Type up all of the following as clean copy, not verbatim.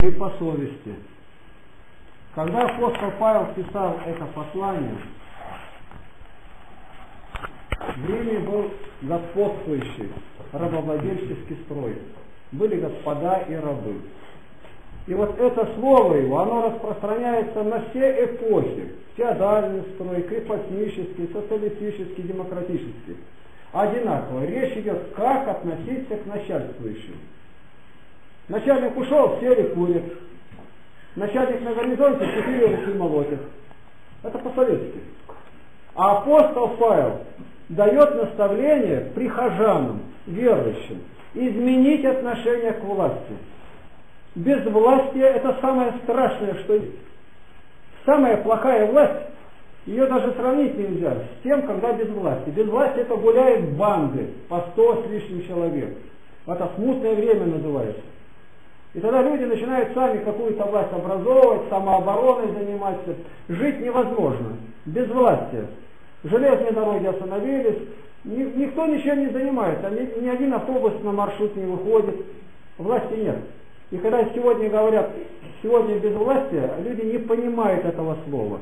и по совести. Когда апостол Павел писал это послание, в Риме был господствующий рабовладельческий строй. Были господа и рабы. И вот это слово его, оно распространяется на все эпохи. Феодальный строй, крепостнический, социалистический, демократический. Одинаково. Речь идет, как относиться к начальствующим. Начальник ушел, сели курят. Начальник на горизонте, 4 руки молотят. Это по-советски. А апостол Павел дает наставление прихожанам, верующим, изменить отношение к власти. Безвластие — это самое страшное, что есть. Самая плохая власть, ее даже сравнить нельзя с тем, когда безвластие. Безвластие — это гуляют банды по 100 с лишним человек. Это смутное время называется. И тогда люди начинают сами какую-то власть образовывать, самообороной заниматься. Жить невозможно. Безвластие. Железные дороги остановились, никто ничем не занимается, ни один автобус на маршрут не выходит, власти нет. И когда сегодня говорят, сегодня безвластие, люди не понимают этого слова.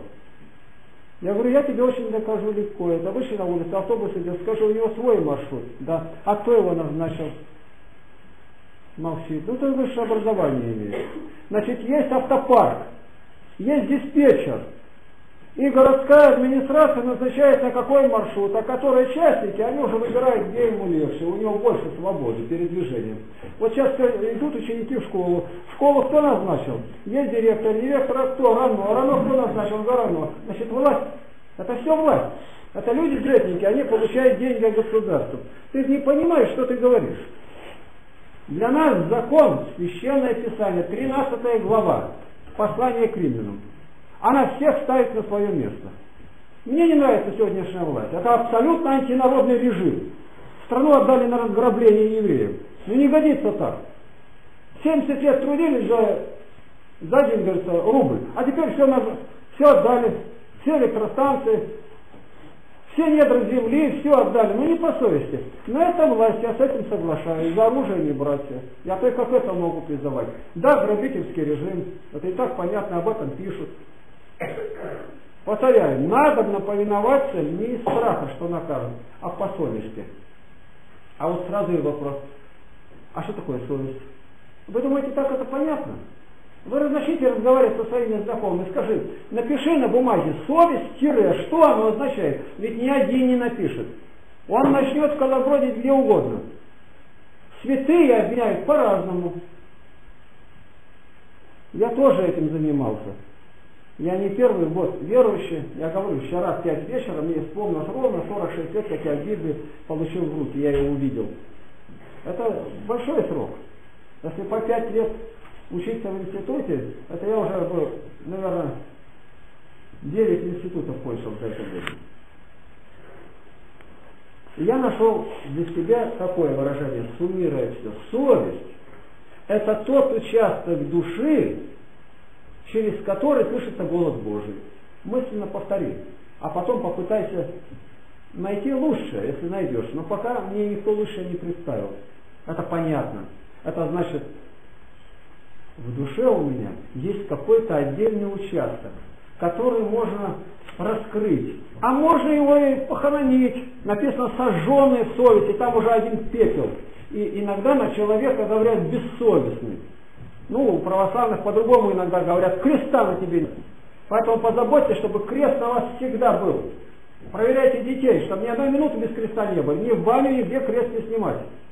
Я говорю, я тебе очень докажу легко. Это вышли на улицу, автобус идет, скажу, у него свой маршрут. Да. А кто его назначил? Молчит. Ну, ты высшее образование имеешь. Значит, есть автопарк, есть диспетчер. И городская администрация назначает на какой маршрут, а которые частники, они уже выбирают, где ему легче, у него больше свободы передвижения. Вот сейчас идут ученики в школу. В школу кто назначил? Есть директор, а кто? РАНО. РАНО кто назначил? РАНО. Значит, власть. Это все власть. Это люди джетники, они получают деньги от государства. Ты не понимаешь, что ты говоришь. Для нас закон, священное писание, 13 глава, послание к римлянам. Она всех ставит на свое место. Мне не нравится сегодняшняя власть. Это абсолютно антинародный режим. Страну отдали на разграбление евреев. Ну не годится так. 70 лет трудились за день, говорится, рубль. А теперь все отдали. Все электростанции, все недра земли, все отдали. Ну не по совести. Но это власть, я с этим соглашаюсь. За оружие не брать. Я только к этому могу призывать. Да, грабительский режим. Это и так понятно, об этом пишут. Повторяю, надо повиноваться не из страха, что накажут, а по совести. А вот сразу и вопрос, а что такое совесть? Вы думаете, так это понятно? Вы начните разговаривать со своими знакомыми, скажи, напиши на бумаге совесть, тире, что оно означает? Ведь ни один не напишет. Он начнет колобродить где угодно. Святые обвиняют по-разному. Я тоже этим занимался. Я не первый год верующий, я говорю, вчера в 5 вечера мне вспомнилось ровно 46 лет, как я Библию получил в руки, я ее увидел. Это большой срок. Если по 5 лет учиться в институте, это я уже был, наверное, 9 институтов кончил за это время. И я нашел для себя такое выражение, суммируя все. Совесть – это тот участок души, через который слышится голос Божий. Мысленно повтори, а потом попытайся найти лучшее, если найдешь. Но пока мне никто лучше не представил. Это понятно. Это значит, в душе у меня есть какой-то отдельный участок, который можно раскрыть. А можно его и похоронить. Написано «сожженный в совести», там уже один пепел. И иногда на человека говорят «бессовестный». Ну, у православных по-другому иногда говорят, креста на тебе нет. Поэтому позаботьтесь, чтобы крест на вас всегда был. Проверяйте детей, чтобы ни одной минуты без креста не было. Ни в баню, нигде крест не снимать.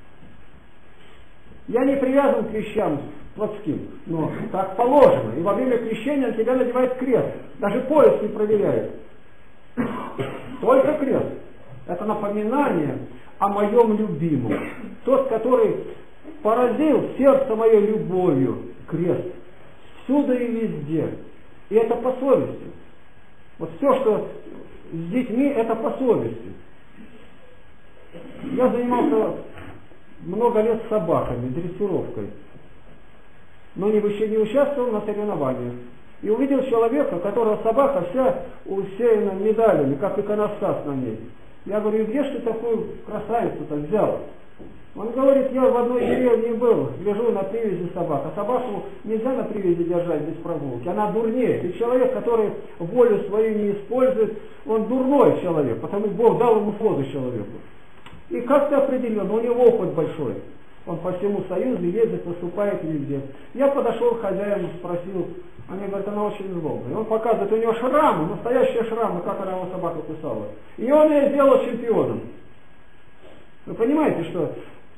Я не привязан к вещам плотским, но так положено. И во время крещения на тебя надевает крест. Даже пояс не проверяет. Только крест. Это напоминание о моем любимом. Тот, который поразил сердце мое любовью, крест, всюду и везде. И это по совести. Вот все, что с детьми, это по совести. Я занимался много лет собаками, дрессировкой, но еще не участвовал на соревнованиях. И увидел человека, которого собака вся усеяна медалями, как иконостас на ней. Я говорю, где ж ты такую красавицу-то взял? Он говорит, я в одной деревне был, лежу на привязи собак, а собаку нельзя на привязи держать без прогулки, она дурнее. И человек, который волю свою не использует, он дурной человек, потому Бог дал ему воду человеку. И как-то определенно, у него опыт большой. Он по всему Союзу ездит, выступает везде. Я подошел к хозяину, спросил, они говорят, она очень злобная. И он показывает, у него шрамы, настоящие шрамы, как она его собаку кусала. И он ее сделал чемпионом. Вы понимаете, что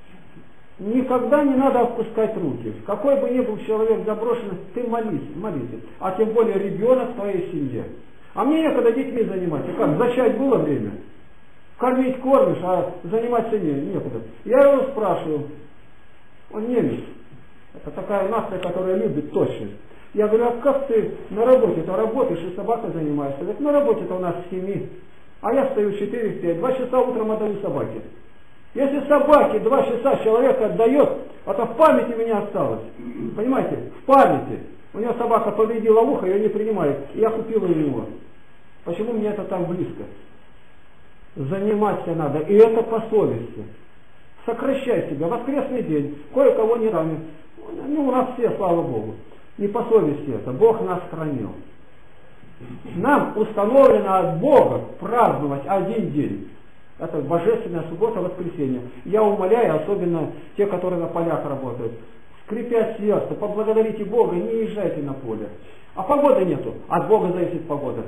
никогда не надо опускать руки. Какой бы ни был человек заброшенный, ты молись. А тем более ребенок в твоей семье. А мне некогда детьми заниматься. Как, зачать было время? Кормить кормишь, а заниматься некуда. Я его спрашиваю, он немец. Это такая нация, которая любит точность. Я говорю, а как ты на работе-то работаешь и собакой занимаешься? Говорит, на работе-то у нас с 7, а я стою 4-5, 2 часа утром отдаю собаке. Если собаке 2 часа человек отдает, это в памяти у меня осталось. Понимаете? В памяти. У него собака повредила ухо, ее не принимает. И я купил у него. Почему мне это так близко? Заниматься надо. И это по совести. Сокращай себя. Воскресный день. Кое-кого не ранен. Ну, у нас все, слава Богу. Не по совести это. Бог нас хранил. Нам установлено от Бога праздновать один день. Это божественная суббота, воскресенье. Я умоляю, особенно те, которые на полях работают, скрипя сердце, поблагодарите Бога, не езжайте на поле. А погоды нету, от Бога зависит погода.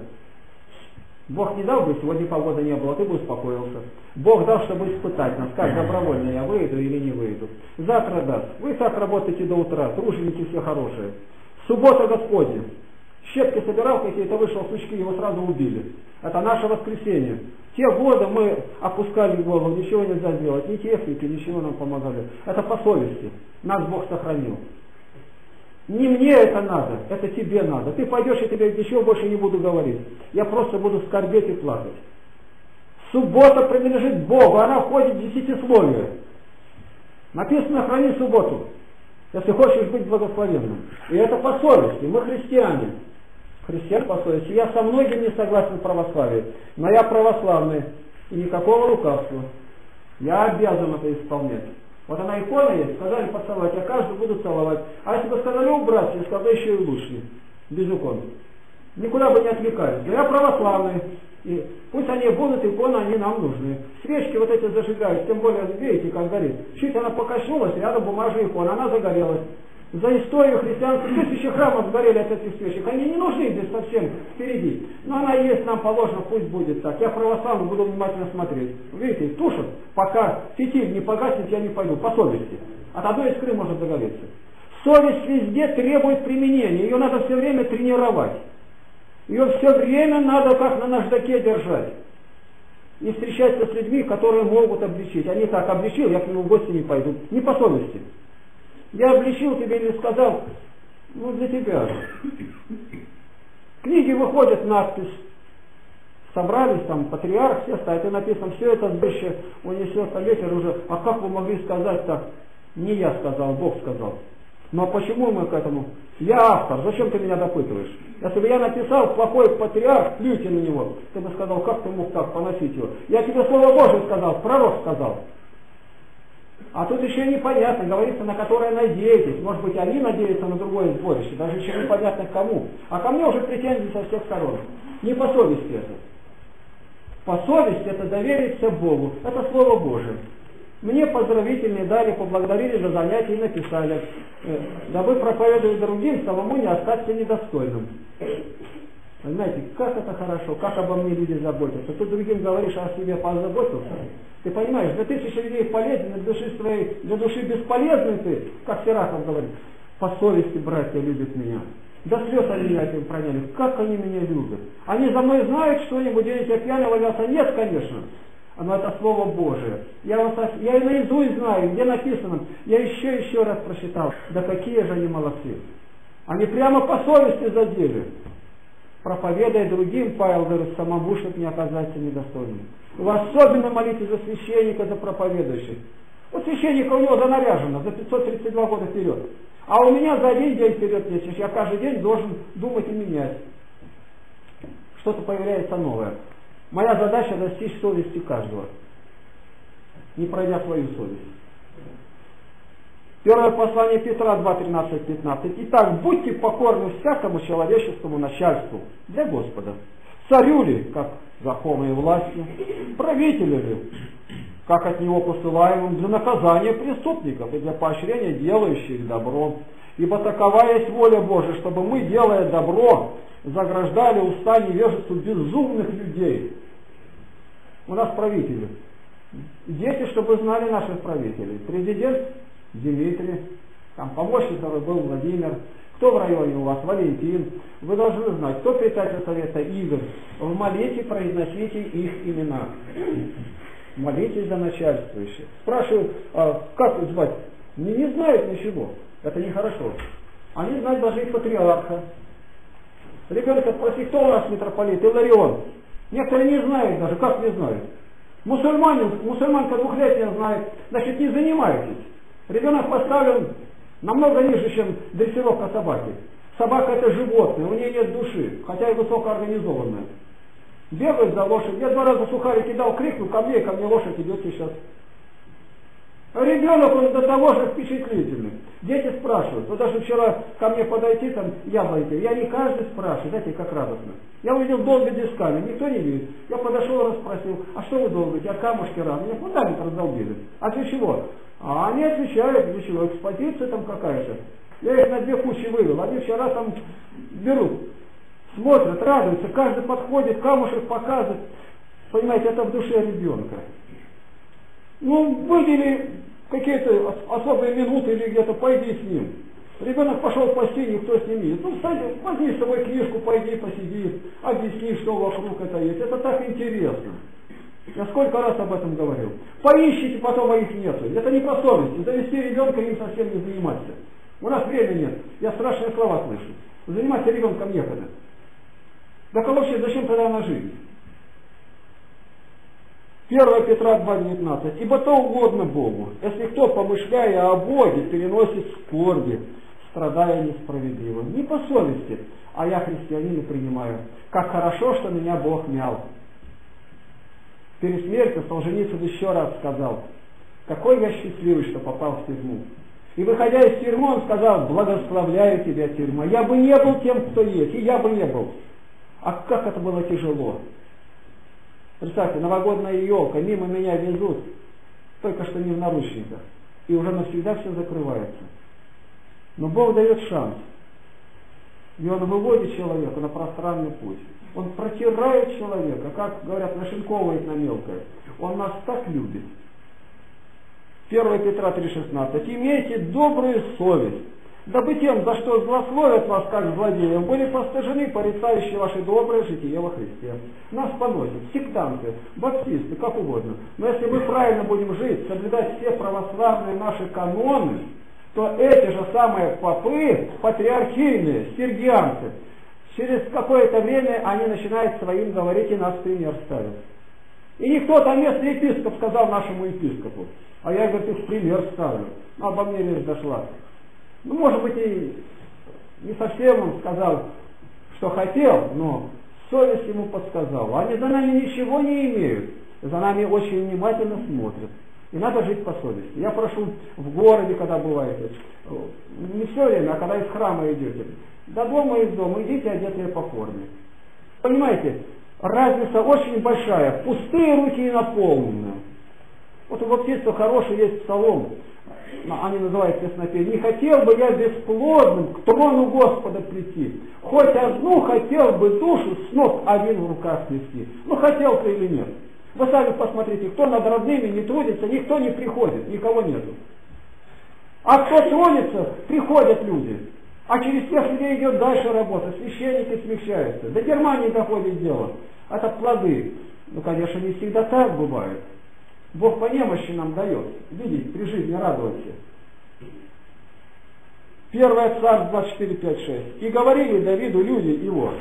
Бог не дал бы, сегодня погоды не было, ты бы успокоился. Бог дал, чтобы испытать нас, как добровольно я выйду или не выйду. Завтра даст. Вы так работаете до утра, труженики все хорошие. Суббота Господня. Щетки собирал какие-то, вышел сучки, его сразу убили. Это наше воскресенье. Те годы мы опускали голову, ничего нельзя сделать, ни техники, ничего нам помогали. Это по совести. Нас Бог сохранил. Не мне это надо, это тебе надо. Ты пойдешь, и тебе ничего больше не буду говорить. Я просто буду скорбеть и плакать. Суббота принадлежит Богу, она входит в десятисловие. Написано, храни субботу, если хочешь быть благословенным. И это по совести, мы христиане. Христиан по совести. Я со многим не согласен в православии, но я православный, и никакого лукавства. Я обязан это исполнять. Вот она икона есть, сказали поцеловать, я каждый буду целовать. А если бы сказали убрать, я сказал, еще и лучше, без икон. Никуда бы не отвлекались. Но я православный, и пусть они будут, иконы, они нам нужны. Свечки вот эти зажигают, тем более, видите, как горит. Чуть она покачнулась, рядом бумажная икона, она загорелась. За историю христианства тысячи храмов сгорели от этих свечек. Они не нужны здесь совсем впереди. Но она есть, нам положено, пусть будет так. Я православный, буду внимательно смотреть. Видите, тушат, пока фитиль не погаснет, я не пойду, по совести. От одной искры может загореться. Совесть везде требует применения, ее надо все время тренировать. Ее все время надо как на наждаке держать. И встречаться с людьми, которые могут обличить. Они так обличил, я к нему в гости не пойду. Не по совести. Я обличил тебе или сказал, ну для тебя же. Книги выходят, надпись. Собрались там, патриарх, все стоят, и написано, все это сбыще унесет, а ветер уже, а как вы могли сказать так? Не я сказал, Бог сказал. Но почему мы к этому? Я автор, зачем ты меня допытываешь? Если бы я написал плохой патриарх, плюйте на него, ты бы сказал, как ты мог так поносить его? Я тебе Слово Божие сказал, пророк сказал. А тут еще непонятно, говорится, на которое надеетесь. Может быть, они надеются на другое сборище, даже еще непонятно к кому. А ко мне уже претензии со всех сторон. Не по совести это. По совести это довериться Богу. Это Слово Божие. Мне поздравительные дали, поблагодарили за занятия и написали, дабы проповедовать другим, самому не остаться недостойным. Знаете, как это хорошо, как обо мне люди заботятся. Ты другим говоришь, а о себе позаботился. Ты понимаешь, для тысячи людей полезен, для души бесполезный ты, как Серафов говорит. По совести братья любят меня. До слез они меня этим проняли. Как они меня любят. Они за мной знают что-нибудь, где я пьяный валялся? Нет, конечно. Но это Слово Божие. Я и наизусть знаю, где написано. Я еще раз прочитал. Да какие же они молодцы. Они прямо по совести задели. Проповедуя другим, Павел говорит, самому, чтобы не оказаться недостойным. Вы особенно молитесь за священника, за проповедующих. Вот священника у него занаряжено за 532 года вперед. А у меня за один день вперед есть. Я каждый день должен думать и менять. Что-то появляется новое. Моя задача достичь совести каждого, не пройдя свою совесть. Первое послание Петра 2:13-15. Итак, будьте покорны всякому человеческому начальству для Господа. Царю ли, как верховной власти, правителю ли, как от него посылаемым для наказания преступников и для поощрения делающих добро. Ибо такова есть воля Божия, чтобы мы, делая добро, заграждали уста невежеству безумных людей. У нас правители. Дети, чтобы знали наших правителей. Президент Дмитрий, там помощник был Владимир, кто в районе у вас? Валентин. Вы должны знать, кто председатель совета Игорь. В молитве произносите их имена. Молитесь за начальствующих. Спрашивают, как звать? Не знают ничего. Это нехорошо. Они знают даже и патриарха. Ребенок спросит, кто у нас митрополит? Иларион. Некоторые не знают даже. Как не знают? Мусульманка двухлетняя знает. Значит, не занимайтесь. Ребенок поставлен намного ниже, чем дрессировка собаки. Собака это животное, у нее нет души, хотя и высокоорганизованная. Бегает за лошадь. Я 2 раза сухарики дал, крикнул, ко мне лошадь идет сейчас. А ребенок, он до того же впечатлительный. Дети спрашивают, вот даже вчера ко мне подойти, там, яблоки, я не каждый спрашиваю, знаете, как радостно. Я увидел долго дисками, никто не видит. Я подошел, расспросил, а что вы долбите, а камушки рано? Меня фундамент раздолбили. А для чего? А они отвечают, для чего, экспозиция там какая-то. Я их на 2 кучи вывел, они вчера там берут, смотрят, радуются, каждый подходит, камушек показывает. Понимаете, это в душе ребенка. Ну, выдели какие-то особые минуты или где-то, пойди с ним. Ребенок пошел в постель, никто с ним нет. Ну, кстати, возьми с собой книжку, пойди, посиди, объясни, что вокруг это есть. Это так интересно. Я сколько раз об этом говорил. Поищите, потом, а их нету. Это не по совести. Завести ребенка им совсем не заниматься. У нас времени нет. Я страшные слова слышу. Заниматься ребенком некогда. Да вообще, зачем тогда она жизнь? 1 Петра 2:19. Ибо то угодно Богу, если кто, помышляя о Боге, переносит скорби, страдая несправедливо. Не по совести, а я христианина принимаю. Как хорошо, что меня Бог мял. Перед смертью Солженицын еще раз сказал, какой я счастливый, что попал в тюрьму. И выходя из тюрьмы, он сказал, благословляю тебя, тюрьма. Я бы не был тем, кто есть, и я бы не был. А как это было тяжело. Представьте, новогодная елка, мимо меня везут, только что не в наручниках. И уже навсегда все закрывается. Но Бог дает шанс. И Он выводит человека на пространный путь. Он протирает человека, как говорят, нашинковывает на мелкое. Он нас так любит. 1 Петра 3:16. Имейте добрую совесть, дабы тем, за что злословят вас как злодеям, были постыжены порицающие ваше доброе житие во Христе. Нас поносят сектанты, баптисты, как угодно. Но если мы правильно будем жить, соблюдать все православные наши каноны, то эти же самые попы, патриархийные, сергианцы, через какое-то время они начинают своим говорить и нас в пример ставят. И никто там, местный епископ сказал нашему епископу, а я, говорит, их в пример ставлю. Обо мне речь дошла. Ну, может быть, и не совсем он сказал, что хотел, но совесть ему подсказала. Они за нами ничего не имеют, за нами очень внимательно смотрят. И надо жить по совести. Я прошу в городе, когда бываете, не все время, а когда из храма идете, до дома и из дома идите, одетые по форме. Понимаете, разница очень большая. Пустые руки и наполненные. Вот у баптистов хороший есть псалом, они называют песнопение. Не хотел бы я бесплодным к трону Господа прийти, хоть одну хотел бы душу с ног один в руках нести. Ну хотел ты или нет. Вы сами посмотрите, кто над родными не трудится, никто не приходит, никого нету. А кто тронется, приходят люди. А через тех людей идет дальше работа, священники смягчаются. До Германии доходит дело. Это плоды. Ну, конечно, не всегда так бывает. Бог по немощи нам дает. Видеть, при жизни радоваться. 1 Царств 24:5-6. И говорили Давиду люди его.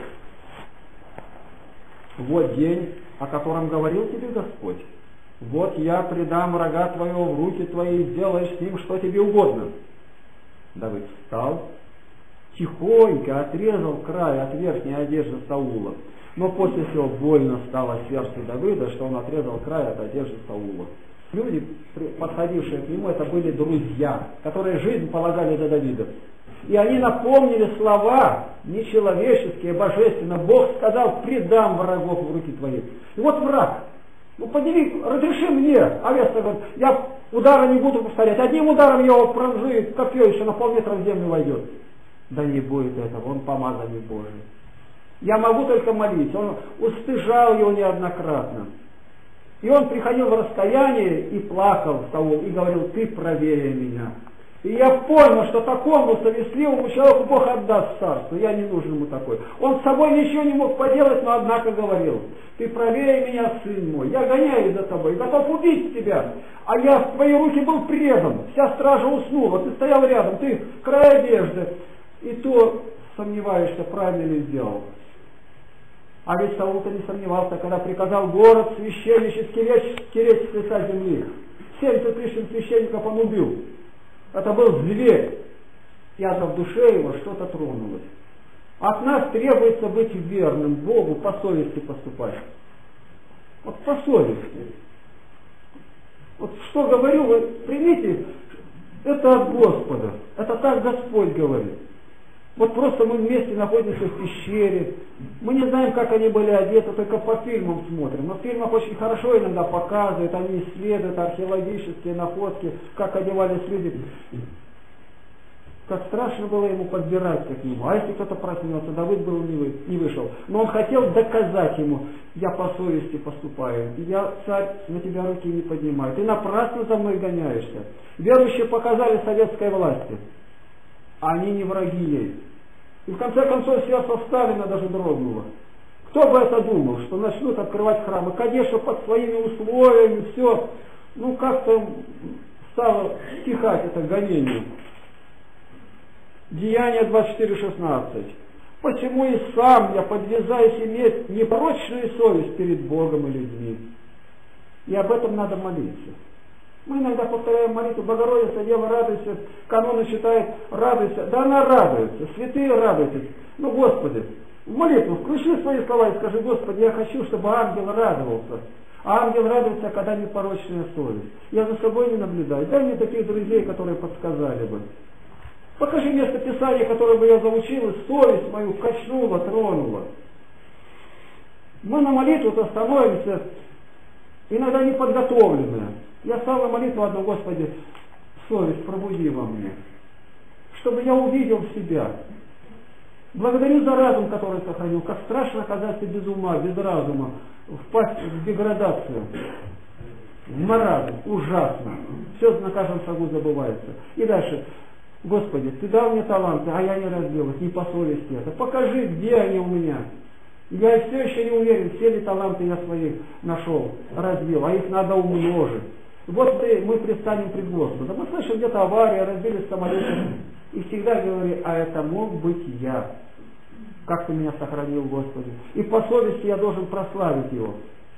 Вот день, о котором говорил тебе Господь. Вот я предам врага твоего в руки твои, и сделаешь с ним, что тебе угодно. Давид встал, тихонько отрезал край от верхней одежды Саула. Но после всего больно стало сердцу Давида, что он отрезал край от одежды Саула. Люди, подходившие к нему, это были друзья, которые жизнь полагали за Давида. И они напомнили слова нечеловеческие, божественные. Бог сказал: предам врагов в руки твои. И вот враг. Ну подели, разреши мне. Авеста говорит: я удара не буду повторять. Одним ударом его пронжит, копье еще на полметра в землю войдет. Да не будет этого, он помазанник Божий. Я могу только молиться. Он устыжал его неоднократно. И он приходил в раскаяние и плакал в Саул, и говорил: ты правее меня. И я понял, что такому совестливому человеку Бог отдаст царство. Я не нужен ему такой. Он с собой ничего не мог поделать, но однако говорил: ты правее меня, сын мой. Я гоняюсь за тобой, готов убить тебя. А я в твои руки был предан. Вся стража уснула, ты стоял рядом, ты край одежды. И то сомневаешься, правильно ли сделал. А ведь Саул-то не сомневался, когда приказал город священнический стереть с лица земли. 70 лишних священников он убил. Это был зверь. И в душе его что-то тронулось. От нас требуется быть верным Богу, по совести поступать. Вот по совести. Вот что говорю, вы примите, это от Господа. Это так Господь говорит. Вот просто мы вместе находимся в пещере. Мы не знаем, как они были одеты, только по фильмам смотрим. Но в фильмах очень хорошо иногда показывают, они исследуют археологические находки, как одевались люди. Как страшно было ему подбираться к нему. А если кто-то проснется, Давид был не вышел. Но он хотел доказать ему: я по совести поступаю. Я, царь, на тебя руки не поднимаю. Ты напрасно за мной гоняешься. Верующие показали советской власти. Они не враги ей. И в конце концов сердце Сталина даже дрогнуло. Кто бы это думал, что начнут открывать храмы? Конечно, под своими условиями все, ну как-то стало стихать это гонение. Деяние 24:16. Почему и сам я подвязаюсь иметь непорочную совесть перед Богом и людьми? И об этом надо молиться. Мы иногда повторяем молитву: Богородица, Дева, радуйся, каноны читает, радуйся. Да она радуется, святые радуйтесь. Ну, Господи, в молитву включи свои слова и скажи: Господи, я хочу, чтобы ангел радовался. А ангел радуется, когда непорочная совесть. Я за собой не наблюдаю. Дай мне таких друзей, которые подсказали бы. Покажи место Писания, которое бы я заучил, и совесть мою качнула, тронула. Мы на молитву-то становимся иногда неподготовленные. Я стал на молитву одну: Господи, совесть пробуди во мне, чтобы я увидел себя. Благодарю за разум, который сохранил. Как страшно оказаться без ума, без разума, впасть в деградацию, в маразм, ужасно. Все на каждом шагу забывается. И дальше: Господи, ты дал мне таланты, а я не развил их, не по совести это. Покажи, где они у меня. Я все еще не уверен, все ли таланты я свои нашел, развил, а их надо умножить. Вот мы предстанем пред Господом. Мы слышим, где-то авария, разбились самолеты. И всегда говори: а это мог быть я. Как ты меня сохранил, Господи. И по совести я должен прославить его.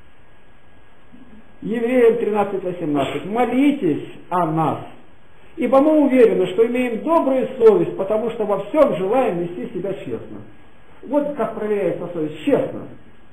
Евреям 13:18. Молитесь о нас. Ибо мы уверены, что имеем добрую совесть, потому что во всем желаем вести себя честно. Вот как проверяется совесть. Честно.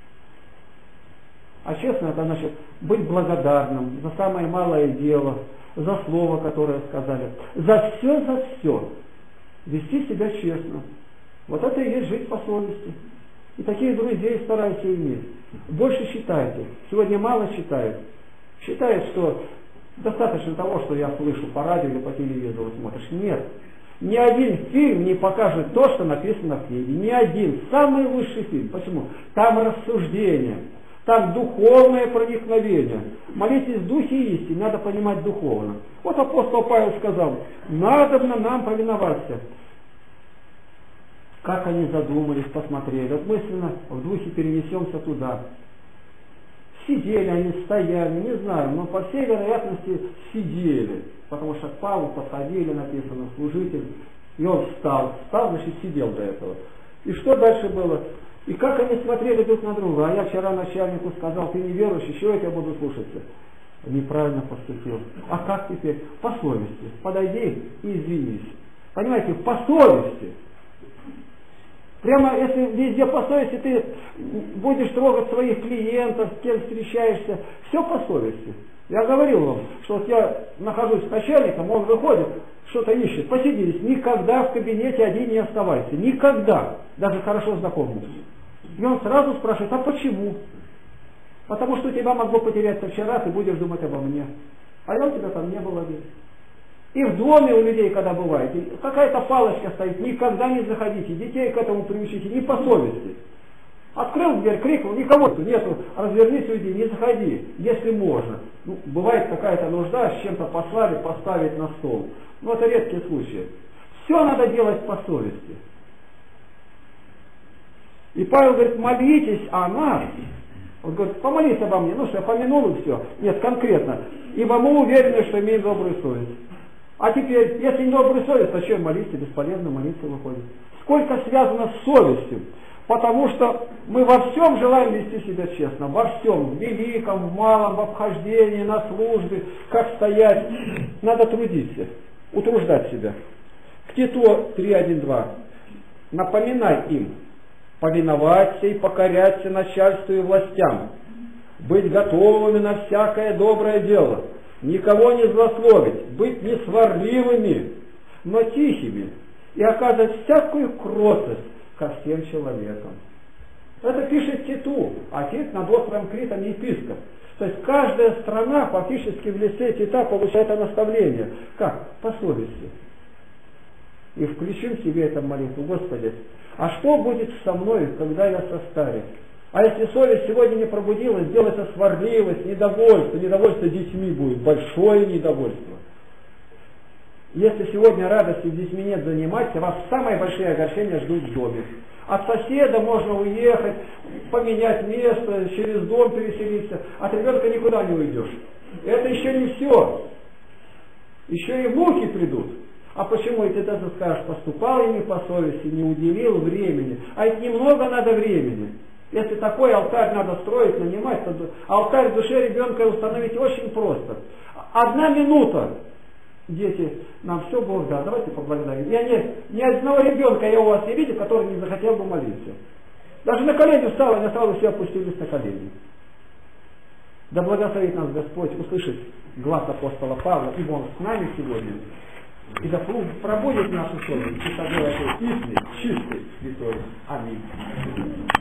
А честно — это значит быть благодарным за самое малое дело, за слово, которое сказали, за все. Вести себя честно. Вот это и есть жить по совести. И таких друзей старайся иметь. Больше читайте. Сегодня мало читают. Считают, что достаточно того, что я слышу по радио или по телевизору смотришь. Нет. Ни один фильм не покажет то, что написано в книге. Ни один. Самый лучший фильм. Почему? Там рассуждение. Там духовное проникновение. Молитесь в духе истины, надо понимать духовно. Вот апостол Павел сказал: надобно нам повиноваться. Как они задумались, посмотрели. Вот мысленно в духе перенесемся туда. Сидели они, стояли, не знаю, но по всей вероятности сидели. Потому что к Павлу подходили, написано, служитель, и он встал. Встал, значит, сидел до этого. И что дальше было? И как они смотрели друг на друга. А я вчера начальнику сказал: ты не верующий, чего я тебя буду слушаться? Неправильно поступил. А как теперь? По совести. Подойди и извинись. Понимаете, по совести. Прямо если везде по совести, ты будешь трогать своих клиентов, с кем встречаешься, все по совести. Я говорил вам, что вот я нахожусь с начальником, он выходит, что-то ищет, посиделись, никогда в кабинете один не оставайся, никогда, даже хорошо знакомым. И он сразу спрашивает, а почему? Потому что тебя могло потеряться вчера, ты будешь думать обо мне. А я у тебя там не было весь. И в доме у людей, когда бываете, какая-то палочка стоит, никогда не заходите, детей к этому приучите, не по совести. Открыл дверь, крикнул, никого нету, развернись, уйди, не заходи, если можно. Ну, бывает какая-то нужда, с чем-то послали, поставить на стол. Но это редкие случаи. Все надо делать по совести. И Павел говорит, молитесь о нас. Он говорит, помолись обо мне. Ну что, я помянул и все. Нет, конкретно. Ибо мы уверены, что имеем добрую совесть. А теперь, если не добрую совесть, то что молиться? Бесполезно молиться выходит. Сколько связано с совестью? Потому что мы во всем желаем вести себя честно. Во всем. В великом, в малом, в обхождении, на службе. Как стоять. Надо трудиться. Утруждать себя. К Титу 3:1-2. Напоминай им. Повиноваться и покоряться начальству и властям. Быть готовыми на всякое доброе дело. Никого не злословить. Быть не сварливыми, но тихими. И оказывать всякую кротость ко всем человекам. Это пишет Титу, а Тит над островом Критом епископ. То есть каждая страна фактически в лице Тита получает это наставление. Как? По совести. И включим себе эту молитву. Господи, а что будет со мной, когда я состарюсь? А если совесть сегодня не пробудилась, делается сварливость, недовольство. Недовольство детьми будет, большое недовольство. Если сегодня радости с детьми нет, заниматься, вас самые большие огорчения ждут в доме. От соседа можно уехать, поменять место, через дом переселиться. От ребенка никуда не уйдешь. Это еще не все. Еще и муки придут. А почему? И ты даже скажешь, поступал я не по совести, не уделил времени. А ведь немного надо времени. Если такой алтарь надо строить, нанимать, то алтарь в душе ребенка установить очень просто. 1 минута. Дети, нам все Бог даст, давайте поблагодарим. Ни одного ребенка я у вас не видел, который не захотел бы молиться. Даже на колени встал, они сразу все опустились на колени. Да благословит нас Господь услышать глаз апостола Павла, ибо он с нами сегодня. И да пробудет нашу совесть, и собой этой истинной, чистой, святой. Аминь.